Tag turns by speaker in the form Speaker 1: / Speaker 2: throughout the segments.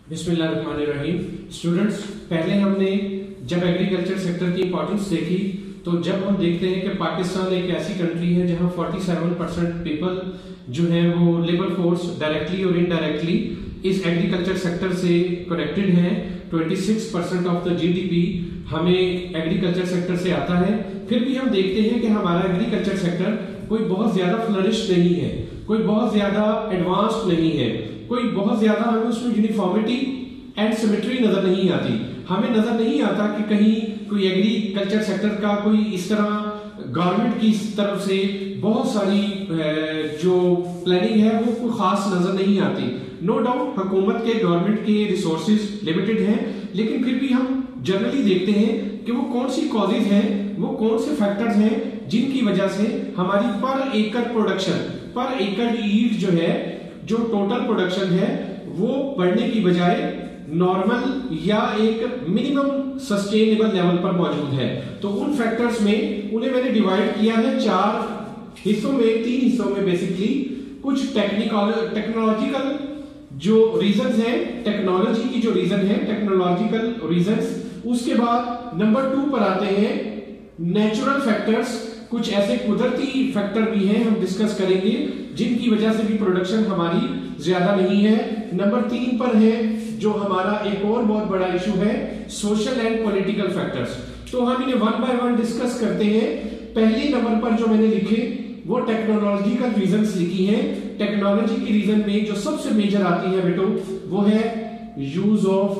Speaker 1: बिस्मिल्लाहिर्रहमानिर्रहीम। स्टूडेंट्स, पहले हमने जब एग्रीकल्चर सेक्टर की इंपॉर्टेंस देखी तो जब हम देखते हैं कि पाकिस्तान एक ऐसी कंट्री है जहां 47% पीपल जो है वो लेबर फोर्स डायरेक्टली और इनडायरेक्टली इस एग्रीकल्चर सेक्टर से कनेक्टेड है। 26% ऑफ द जीडीपी हमें एग्रीकल्चर सेक्टर से आता है। फिर भी हम देखते हैं कि हमारा एग्रीकल्चर सेक्टर कोई बहुत ज्यादा फ्लरिश नहीं है, कोई बहुत ज्यादा एडवांस्ड नहीं है, कोई बहुत ज्यादा हमें उसमें यूनिफॉर्मिटी एंड सिमेट्री नजर नहीं आती। हमें नजर नहीं आता कि कहीं कोई एग्रीकल्चर सेक्टर का कोई इस तरह गवर्नमेंट की तरफ से बहुत सारी जो प्लानिंग है वो कोई खास नजर नहीं आती। नो डाउट हुकूमत के गवर्नमेंट के रिसोर्सेज लिमिटेड हैं, लेकिन फिर भी हम जनरली देखते हैं कि वो कौन सी कॉजेज हैं, वो कौन से फैक्टर्स हैं जिनकी वजह से हमारी पर एकड़ प्रोडक्शन, पर एकड़ ईल्ड जो है, जो टोटल प्रोडक्शन है वो बढ़ने की बजाय नॉर्मल या एक मिनिमम सस्टेनेबल लेवल पर मौजूद है। तो उन फैक्टर्स में उन्हें मैंने डिवाइड किया है 4 हिस्सों में, 3 हिस्सों में बेसिकली। कुछ टेक्नोलॉजिकल जो रीजंस हैं, टेक्नोलॉजी की जो रीजन है, टेक्नोलॉजिकल रीजंस। उसके बाद नंबर 2 पर आते हैं नेचुरल फैक्टर्स। कुछ ऐसे कुदरती फैक्टर भी हैं, हम डिस्कस करेंगे, जिनकी वजह से भी प्रोडक्शन हमारी ज्यादा नहीं है। नंबर 3 पर है जो हमारा एक और बहुत बड़ा इशू है, सोशल एंड पॉलिटिकल फैक्टर्स। तो हम इन्हें 1 बाय 1 डिस्कस करते हैं। पहले नंबर पर जो मैंने लिखे वो टेक्नोलॉजिकल रीजंस लिखी हैं। टेक्नोलॉजी की रीजन में जो सबसे मेजर आती है बेटो वो है यूज ऑफ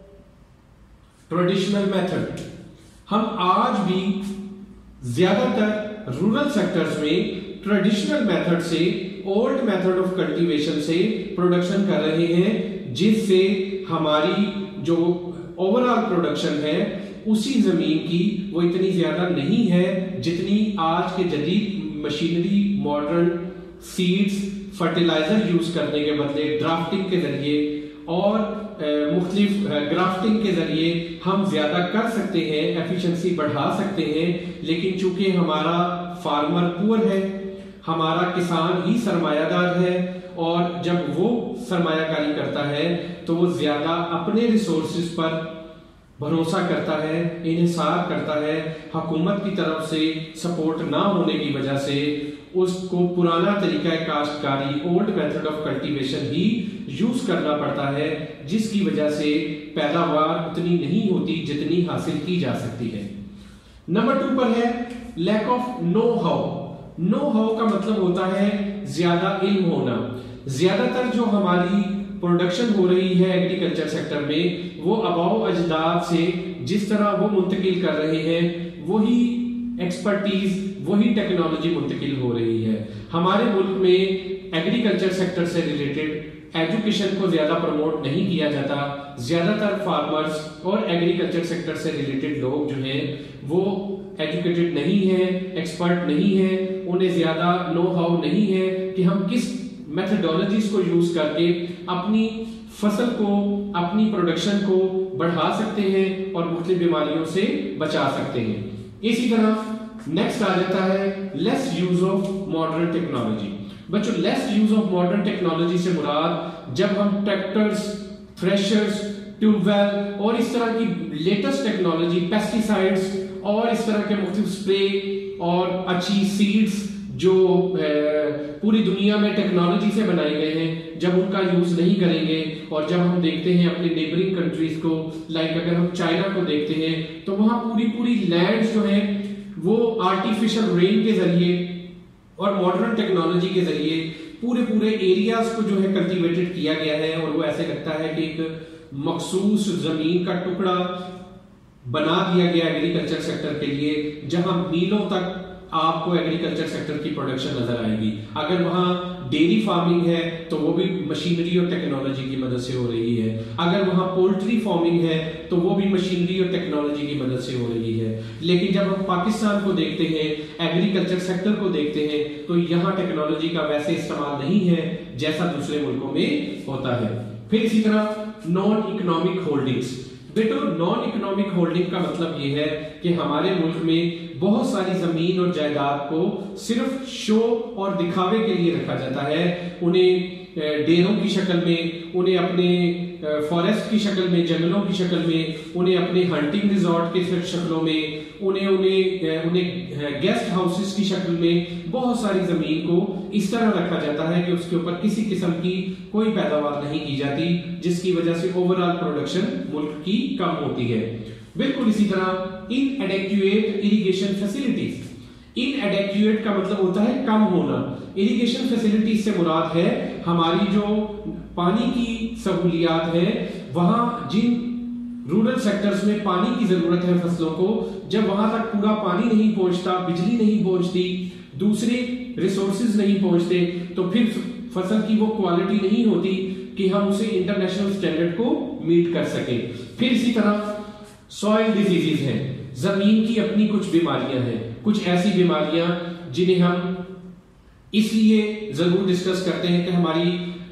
Speaker 1: ट्रेडिशनल मेथड। हम आज भी ज्यादातर रूरल सेक्टर्स में ट्रेडिशनल मेथड से, ओल्ड मेथड ऑफ कल्टीवेशन से प्रोडक्शन कर रहे हैं, जिससे हमारी जो ओवरऑल प्रोडक्शन है उसी जमीन की वो इतनी ज्यादा नहीं है जितनी आज के जदीद machinery, modern seeds, fertiliser use करने के बदले ड्राफ्टिंग के जरिए और मुख्तलिफ ग्राफ्टिंग के जरिए हम ज्यादा कर सकते हैं, एफिशिएंसी बढ़ा सकते हैं। लेकिन चूंकि हमारा फार्मर पुअर है, हमारा किसान ही सरमायादार है, और जब वो सरमायाकारी करता है तो वो ज्यादा अपने रिसोर्सेज पर भरोसा करता है, इन्हिसार करता है। हुकूमत की तरफ से सपोर्ट ना होने की वजह से उसको पुराना तरीका काश्तकारी, ओल्ड मेथड ऑफ कल्टीवेशन ही यूज करना पड़ता है, जिसकी वजह से पैदावार उतनी नहीं होती जितनी हासिल की जा सकती है। नंबर 2 पर है lack of know how. Know how का मतलब होता है ज्यादा इल्म होना। ज्यादातर जो हमारी प्रोडक्शन हो रही है एग्रीकल्चर सेक्टर में वो आबाओ अजदाद से जिस तरह वो मुंतकिल कर रहे हैं वही एक्सपर्टीज, वही टेक्नोलॉजी मुंतकिल हो रही है। हमारे मुल्क में एग्रीकल्चर सेक्टर से रिलेटेड एजुकेशन को ज्यादा प्रमोट नहीं किया जाता। ज्यादातर फार्मर्स और एग्रीकल्चर सेक्टर से रिलेटेड लोग जो हैं वो एजुकेटेड नहीं है, एक्सपर्ट नहीं है, उन्हें ज्यादा नो हाउ नहीं है कि हम किस मेथडोलॉजीज को यूज करके अपनी फसल को, अपनी प्रोडक्शन को बढ़ा सकते हैं और मुख्तलिफ बीमारियों से बचा सकते हैं। इसी तरह नेक्स्ट आ जाता है less use of modern technology. बच्चों, less use of modern technology से मुराद जब हम ट्रैक्टर्स, थ्रेशर्स, ट्यूबवेल और इस तरह की लेटेस्ट टेक्नोलॉजी, पेस्टिसाइड्स और इस तरह के मुख्तलिफ स्प्रे और अच्छी सीड्स जो पूरी दुनिया में टेक्नोलॉजी से बनाए गए हैं, जब उनका यूज नहीं करेंगे और जब हम देखते हैं अपने नेबरिंग कंट्रीज को, लाइक अगर हम चाइना को देखते हैं तो वहां पूरी लैंड्स जो है वो आर्टिफिशियल रेन के जरिए और मॉडर्न टेक्नोलॉजी के जरिए पूरे एरियाज को जो है कल्टीवेटेड किया गया है, और वो ऐसे लगता है कि एक मखसूस जमीन का टुकड़ा बना दिया गया एग्रीकल्चर सेक्टर के लिए, जहां मीलों तक आपको एग्रीकल्चर सेक्टर की प्रोडक्शन नजर आएगी। अगर वहां डेयरी फार्मिंग है तो वो भी मशीनरी और टेक्नोलॉजी की मदद से हो रही है। अगर वहां पोल्ट्री फार्मिंग है तो वो भी मशीनरी और टेक्नोलॉजी की मदद से हो रही है। लेकिन जब हम पाकिस्तान को देखते हैं, एग्रीकल्चर सेक्टर को देखते हैं, तो यहाँ टेक्नोलॉजी का वैसे इस्तेमाल नहीं है जैसा दूसरे मुल्कों में होता है। फिर इसी तरह नॉन इकोनॉमिक होल्डिंग्स। बेटो, नॉन इकोनॉमिक होल्डिंग का मतलब ये है कि हमारे मुल्क में बहुत सारी जमीन और जायदाद को सिर्फ शो और दिखावे के लिए रखा जाता है। उन्हें डेरों की शक्ल में उन्हें अपने फॉरेस्ट की शक्ल में, जंगलों की शक्ल में, उन्हें अपने हंटिंग रिजॉर्ट के शक्लों में, उन्हें गेस्ट हाउसेस की शक्ल में बहुत सारी जमीन को इस तरह रखा जाता है कि उसके ऊपर किसी किस्म की कोई पैदावार नहीं की जाती, जिसकी वजह से ओवरऑल प्रोडक्शन मुल्क की कम होती है। बिल्कुल इसी तरह इनएडेक्वेट इरिगेशन फैसिलिटीज, इनएडेक्वेट का मतलब होता है कम होना। इरिगेशन फैसिलिटीज से मुराद है हमारी जो पानी की सहूलियात है, वहां जिन रूरल सेक्टर्स में पानी की जरूरत है फसलों को, जब वहां तक पूरा पानी नहीं पहुंचता, बिजली नहीं पहुंचती, दूसरे रिसोर्सेज नहीं पहुंचते, तो फिर फसल की वो क्वालिटी नहीं होती कि हम उसे इंटरनेशनल स्टैंडर्ड को मीट कर सके। फिर इसी तरह सॉइल डिजीजेज हैं, जमीन की अपनी कुछ बीमारियां हैं, कुछ ऐसी बीमारियां जिन्हें हम इसलिए जरूर डिस्कस करते हैं कि हमारी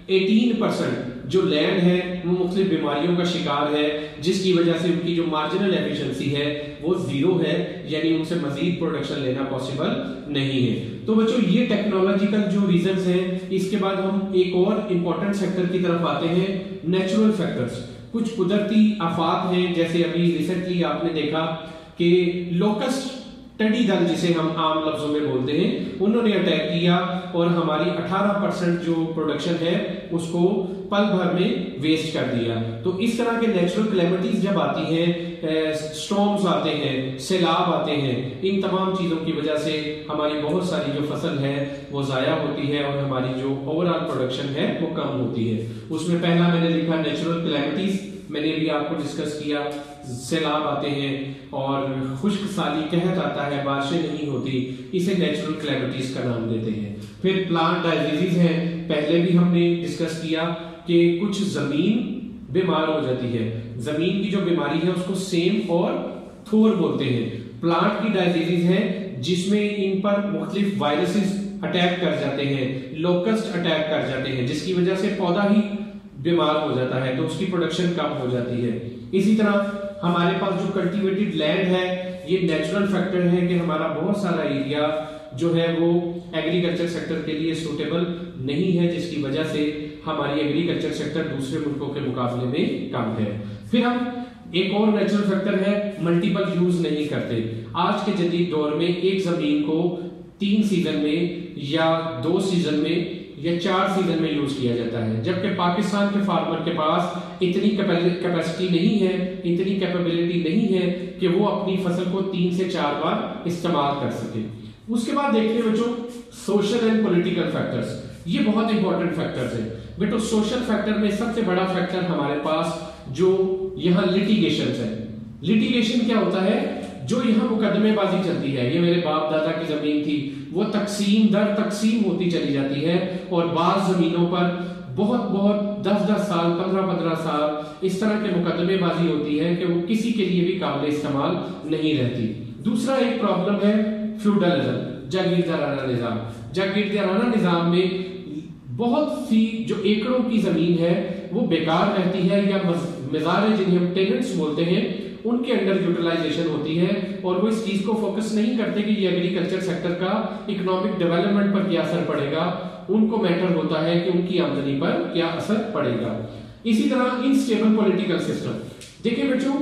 Speaker 1: 18% जो लैंड है वो मुख्तलिफ बीमारियों का शिकार है, जिसकी वजह से उनकी जो मार्जिनल एफिशिएंसी है वो जीरो है, यानी उनसे मजीद प्रोडक्शन लेना पॉसिबल नहीं है। तो बच्चों ये टेक्नोलॉजिकल जो रीजंस हैं, इसके बाद हम एक और इंपॉर्टेंट सेक्टर की तरफ आते हैं, नेचुरल फैक्टर्स। कुछ कुदरती आफात हैं, जैसे अभी रिसेंटली आपने देखा कि लोकस्ट टेडी दल, जिसे हम आम लफ्जों में बोलते हैं, उन्होंने अटैक किया और हमारी 18% जो प्रोडक्शन है उसको पल भर में वेस्ट कर दिया। तो इस तरह के नेचुरल कैलेमिटीज जब आती हैं, स्टॉर्म्स आते हैं, सैलाब आते हैं, इन तमाम चीजों की वजह से हमारी बहुत सारी जो फसल है वो जाया होती है और हमारी जो ओवरऑल प्रोडक्शन है वो कम होती है। उसमें पहला मैंने लिखा नेचुरल कैलेमिटीज, मैंने भी आपको डिस्कस किया, सैलाब आते हैं और खुश्क साली कहत आता है, बारिशें नहीं होती, इसे नेचुरल कैलेमिटीज का नाम देते हैं। फिर प्लांट डिजीज है, पहले भी हमने डिस्कस किया कि कुछ जमीन बीमार हो जाती है, जमीन की जो बीमारी है उसको सेम और थोर बोलते हैं। प्लांट की डिजीज है जिसमें इन पर मुख्तलिफ वायरसेस अटैक कर जाते हैं, लोकस्ट अटैक कर जाते हैं, जिसकी वजह से पौधा ही बीमार हो जाता है, तो उसकी प्रोडक्शन कम हो जाती है। इसी तरह हमारे पास जो कल्टीवेटेड लैंड है, ये नेचुरल फैक्टर है कि हमारा बहुत सारा एरिया जो है वो एग्रीकल्चर सेक्टर के लिए सूटेबल नहीं है, जिसकी वजह से हमारी एग्रीकल्चर सेक्टर दूसरे मुल्कों के मुकाबले में कम है। फिर हम एक और नेचुरल फैक्टर है, मल्टीपल यूज नहीं करते। आज के जदीद दौर में एक जमीन को 3 सीजन में या 2 सीजन में या 4 सीजन में यूज किया जाता है, जबकि पाकिस्तान के फार्मर के पास इतनी कैपेसिटी नहीं है, इतनी कैपेबिलिटी नहीं है कि वो अपनी फसल को 3 से 4 बार इस्तेमाल कर सके। उसके बाद देखते हैं बच्चों सोशल एंड पॉलिटिकल फैक्टर्स, ये बहुत इंपॉर्टेंट फैक्टर्स हैं। बेटो सोशल फैक्टर में सबसे बड़ा फैक्टर हमारे पास जो यहाँ लिटिगेशन है। लिटिगेशन क्या होता है? जो यहाँ मुकदमेबाजी चलती है, ये मेरे बाप दादा की जमीन थी, वो तकसीम दर तकसीम होती चली जाती है और बाज जमीनों पर बहुत 10-10 साल 15-15 साल इस तरह के मुकदमेबाजी होती है कि वो किसी के लिए भी काबिल इस्तेमाल नहीं रहती। दूसरा एक प्रॉब्लम है फ्यूडलिज्म, जागीरदाराना निजाम। जागीरदाराना निजाम में बहुत सी जो एकड़ों की जमीन है वो बेकार रहती है, या मज़ारे जिन्हें हम टेनेंट्स बोलते हैं उनके अंडर यूटिलाइजेशन होती है, और वो इस चीज को फोकस नहीं करते कि ये एग्रीकल्चर सेक्टर का इकोनॉमिक डेवलपमेंट पर क्या असर पड़ेगा। उनको मैटर होता है कि उनकी आमदनी पर क्या असर पड़ेगा। इसी तरह इनस्टेबल पॉलिटिकल सिस्टम। देखिए बच्चों,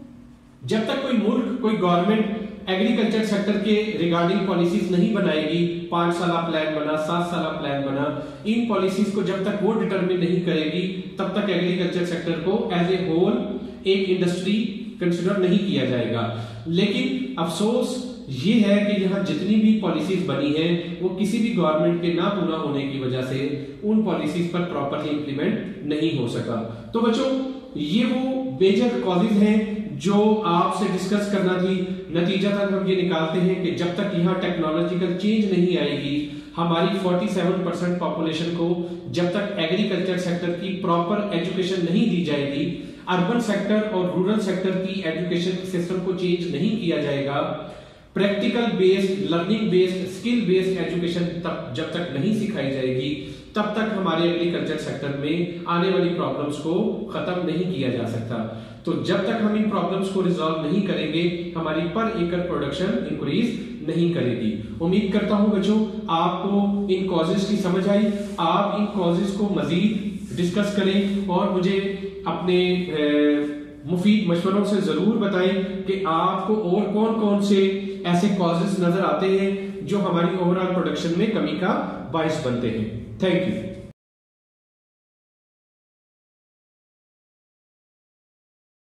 Speaker 1: जब तक कोई मुल्क, कोई गवर्नमेंट एग्रीकल्चर सेक्टर के रिगार्डिंग पॉलिसीज नहीं बनाएगी, 5 साल प्लान बना, 7 साल प्लान बना, इन पॉलिसीज को जब तक वो डिटरमिन नहीं करेगी, तब तक एग्रीकल्चर सेक्टर को एज ए होल एक इंडस्ट्री कंसिडर नहीं किया जाएगा। लेकिन अफसोस ये है कि यहाँ जितनी भी पॉलिसीज बनी है वो किसी भी गवर्नमेंट के ना पूरा होने की वजह से उन पॉलिसीज पर प्रॉपरली इंप्लीमेंट नहीं हो सका। तो बच्चों, ये वो मेजर कॉजेज हैं जो आपसे डिस्कस करना थी। नतीजतन हम ये निकालते हैं कि जब तक यहाँ टेक्नोलॉजिकल चेंज नहीं आएगी, हमारी 47% पॉपुलेशन को जब तक एग्रीकल्चर सेक्टर की प्रॉपर एजुकेशन नहीं दी जाएगी, अर्बन सेक्टर और रूरल सेक्टर की एजुकेशन सिस्टम को चेंज नहीं किया जाएगा, practical based, learning based, skill based education तब जब तक नहीं सिखाई जाएगी, तब तक हमारे एग्रीकल्चर सेक्टर में आने वाली प्रॉब्लम्स को खत्म नहीं किया जा सकता। तो जब तक हम इन प्रॉब्लम्स को रिजॉल्व नहीं करेंगे, हमारी पर एकड़ प्रोडक्शन इंक्रीज नहीं करेगी। उम्मीद करता हूं बच्चों आपको इन कॉजेज की समझ आई। आप इन कॉजेज को मजीद डिस्कस करें और मुझे अपने मुफीद मशवरों से जरूर बताएं कि आपको और कौन कौन से ऐसे कॉजेस नजर आते हैं जो हमारी ओवरऑल प्रोडक्शन में कमी का बायस बनते हैं। Thank you.